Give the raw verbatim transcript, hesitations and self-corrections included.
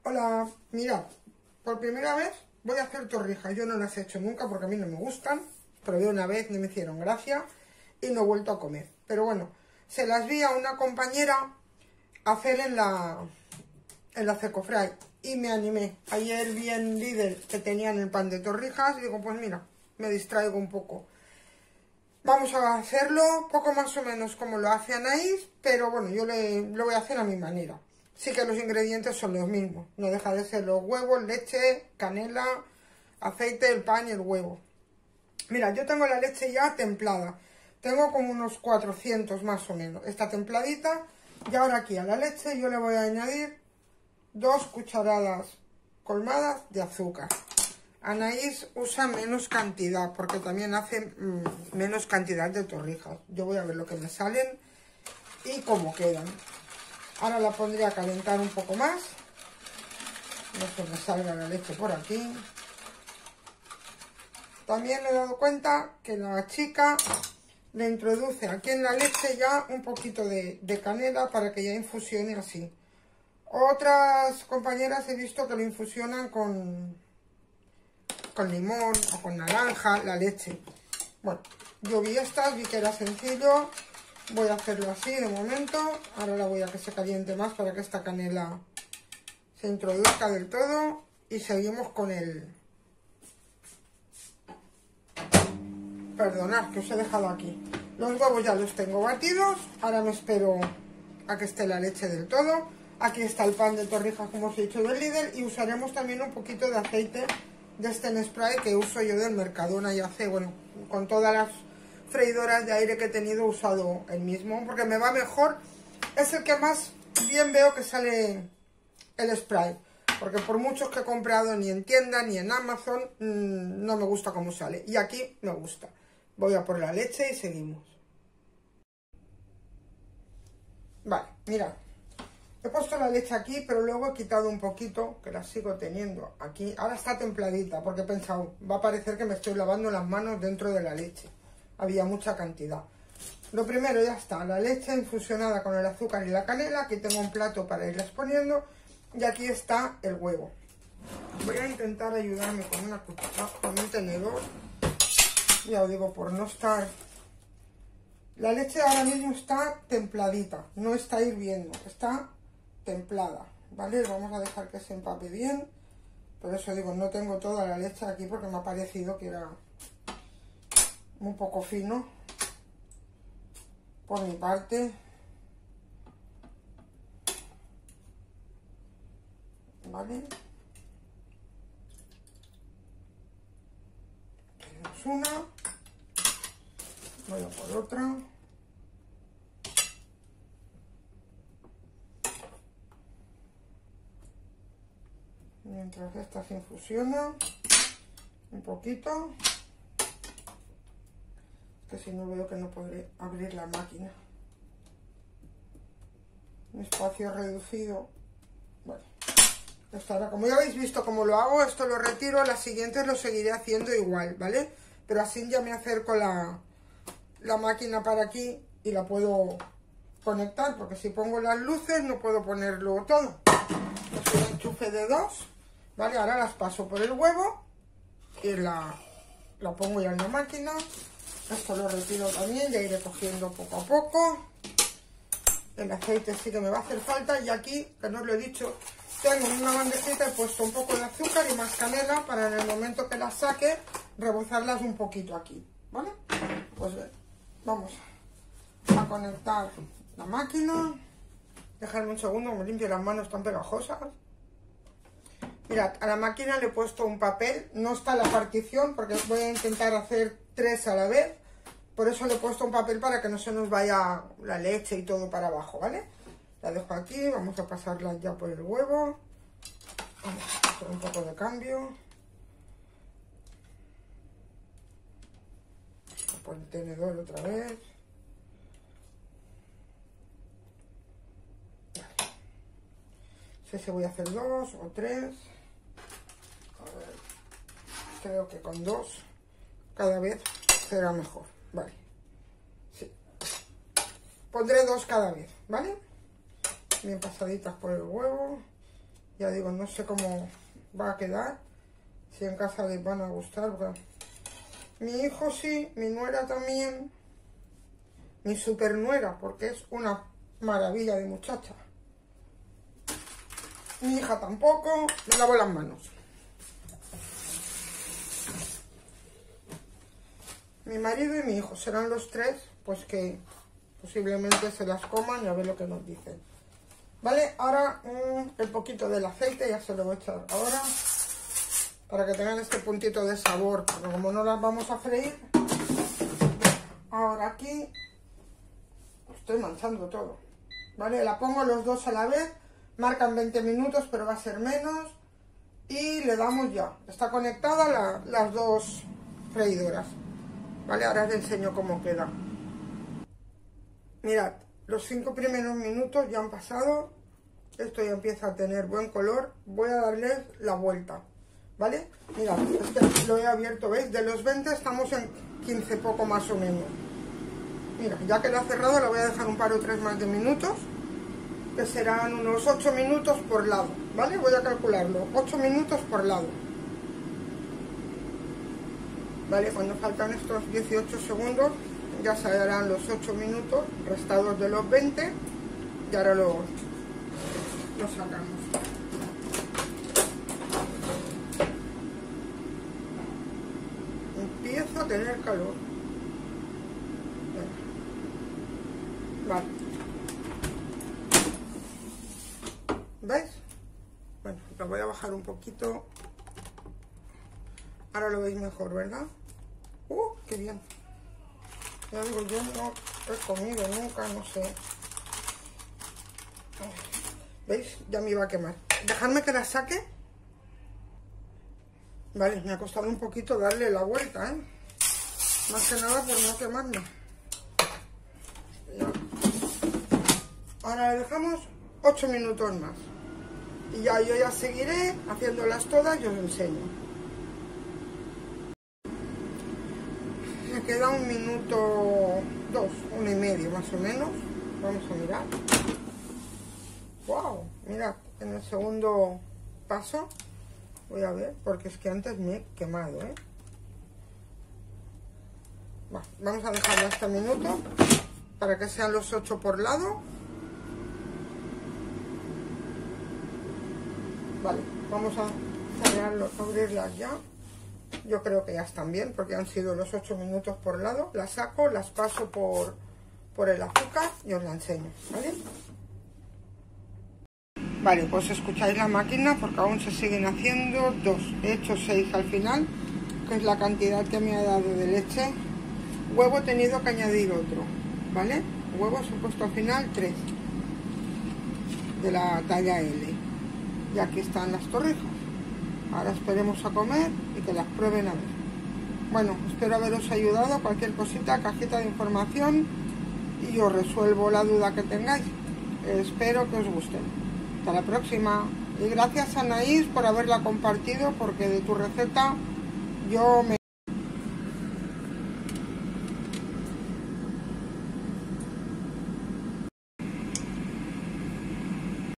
Hola, mirad, por primera vez voy a hacer torrijas. Yo no las he hecho nunca porque a mí no me gustan. Probé una vez, no me hicieron gracia y no he vuelto a comer. Pero bueno, se las vi a una compañera hacer en la, en la Cecofray y me animé. Ayer vi en Lidl que tenían el pan de torrijas y digo, pues mira, me distraigo un poco. Vamos a hacerlo poco más o menos como lo hace Anaís, pero bueno, yo le, lo voy a hacer a mi manera. Sí que los ingredientes son los mismos, no deja de ser los huevos, leche, canela, aceite, el pan y el huevo. Mira, yo tengo la leche ya templada, tengo como unos cuatrocientos más o menos, está templadita. Y ahora aquí a la leche yo le voy a añadir dos cucharadas colmadas de azúcar. Anaís usa menos cantidad porque también hace mmm, menos cantidad de torrijas. Yo voy a ver lo que me salen y cómo quedan. Ahora la pondré a calentar un poco más. No se me salga la leche por aquí. También me he dado cuenta que la chica le introduce aquí en la leche ya un poquito de, de canela para que ya infusione así. Otras compañeras he visto que lo infusionan con, con limón o con naranja, la leche. Bueno, yo vi estas, vi que era sencillo. Voy a hacerlo así de momento. Ahora la voy a que se caliente más para que esta canela se introduzca del todo. Y seguimos con el... Perdonad que os he dejado aquí. Los huevos ya los tengo batidos. Ahora me espero a que esté la leche del todo. Aquí está el pan de torrijas, como os he dicho, del Lidl. Y usaremos también un poquito de aceite de este spray que uso yo del Mercadona. Y hace, bueno, con todas las freidoras de aire que he tenido he usado el mismo. Porque me va mejor. Es el que más bien veo que sale el spray. Porque por muchos que he comprado ni en tienda ni en Amazon, mmm, no me gusta cómo sale. Y aquí me gusta. Voy a por la leche y seguimos. Vale, mirad. He puesto la leche aquí, pero luego he quitado un poquito, que la sigo teniendo aquí. Ahora está templadita, porque he pensado, va a parecer que me estoy lavando las manos dentro de la leche. Había mucha cantidad. Lo primero, ya está, la leche infusionada con el azúcar y la canela. Aquí tengo un plato para irles poniendo. Y aquí está el huevo. Voy a intentar ayudarme con una cuchara, con un tenedor. Ya os digo, por no estar... La leche ahora mismo está templadita, no está hirviendo, está templada, ¿vale? Vamos a dejar que se empape bien. Por eso digo, no tengo toda la leche aquí porque me ha parecido que era un poco fino por mi parte. ¿Vale? Tenemos una. Voy a por otra. Mientras esta se infusiona un poquito. Que si no veo que no podré abrir la máquina. Un espacio reducido. Vale. Esto ahora, como ya habéis visto cómo lo hago, esto lo retiro. Las siguientes lo seguiré haciendo igual, ¿vale? Pero así ya me acerco la... la máquina para aquí y la puedo conectar, porque si pongo las luces no puedo ponerlo todo. Es un enchufe de dos, ¿vale? Ahora las paso por el huevo y la, la pongo ya en la máquina. Esto lo retiro también, ya iré cogiendo poco a poco. El aceite sí que me va a hacer falta y aquí, que no os lo he dicho, tengo en una bandejita, he puesto un poco de azúcar y más canela para en el momento que las saque, rebozarlas un poquito aquí, ¿vale? Pues bien. Vamos a conectar la máquina. Dejadme un segundo, me limpio las manos tan pegajosas. Mirad, a la máquina le he puesto un papel. No está la partición porque voy a intentar hacer tres a la vez. Por eso le he puesto un papel para que no se nos vaya la leche y todo para abajo, ¿vale? La dejo aquí, vamos a pasarla ya por el huevo. Vamos a hacer un poco de cambio. Por el tenedor otra vez. Vale. No sé si voy a hacer dos o tres. A ver, creo que con dos cada vez será mejor. Vale. Sí. Pondré dos cada vez, ¿vale? Bien pasaditas por el huevo. Ya digo, no sé cómo va a quedar, si en casa les van a gustar, porque mi hijo sí, mi nuera también, mi super nuera, porque es una maravilla de muchacha. Mi hija tampoco, me lavo las manos. Mi marido y mi hijo serán los tres, pues que posiblemente se las coman y a ver lo que nos dicen. Vale, ahora mmm, el poquito del aceite ya se lo voy a echar ahora, para que tengan este puntito de sabor, porque como no las vamos a freír, ahora aquí estoy manchando todo. Vale, la pongo los dos a la vez, marcan veinte minutos, pero va a ser menos, y le damos ya. Está conectada la, las dos freidoras. Vale, ahora os enseño cómo queda. Mirad, los cinco primeros minutos ya han pasado. Esto ya empieza a tener buen color. Voy a darles la vuelta, ¿vale? Mirad, es que lo he abierto, ¿veis? De los veinte estamos en quince poco más o menos. Mira, ya que lo he cerrado, lo voy a dejar un par o tres más de minutos, que serán unos ocho minutos por lado, ¿vale? Voy a calcularlo, ocho minutos por lado. Vale, cuando faltan estos dieciocho segundos, ya se harán los ocho minutos restados de los veinte, y ahora lo, lo sacamos. Empiezo a tener calor. Vale. ¿Veis? Bueno, lo voy a bajar un poquito. Ahora lo veis mejor, ¿verdad? ¡Uh, qué bien! Ya digo, yo no he comido nunca, no sé. ¿Veis? Ya me iba a quemar. Dejadme que la saque. Vale, me ha costado un poquito darle la vuelta, ¿eh? Más que nada por no quemarme. Ya. Ahora le dejamos ocho minutos más. Y ya yo ya seguiré haciéndolas todas y os enseño. Me queda un minuto, dos, uno y medio más o menos. Vamos a mirar. ¡Wow! Mirad, en el segundo paso voy a ver, porque es que antes me he quemado, ¿eh? Va, vamos a dejarlo hasta el minuto para que sean los ocho por lado. Vale, vamos a cerrarlo, abrirlas ya. Yo creo que ya están bien, porque han sido los ocho minutos por lado. Las saco, las paso por, por el azúcar y os la enseño, ¿vale? Vale, pues escucháis la máquina, porque aún se siguen haciendo dos. He hecho seis al final, que es la cantidad que me ha dado de leche. Huevo he tenido que añadir otro, ¿vale? Huevos he puesto al final tres, de la talla L. Y aquí están las torrijas. Ahora esperemos a comer y que las prueben a ver. Bueno, espero haberos ayudado. Cualquier cosita, cajita de información, y os resuelvo la duda que tengáis. Espero que os gusten. Hasta la próxima. Y gracias a Anaís por haberla compartido, porque de tu receta yo me...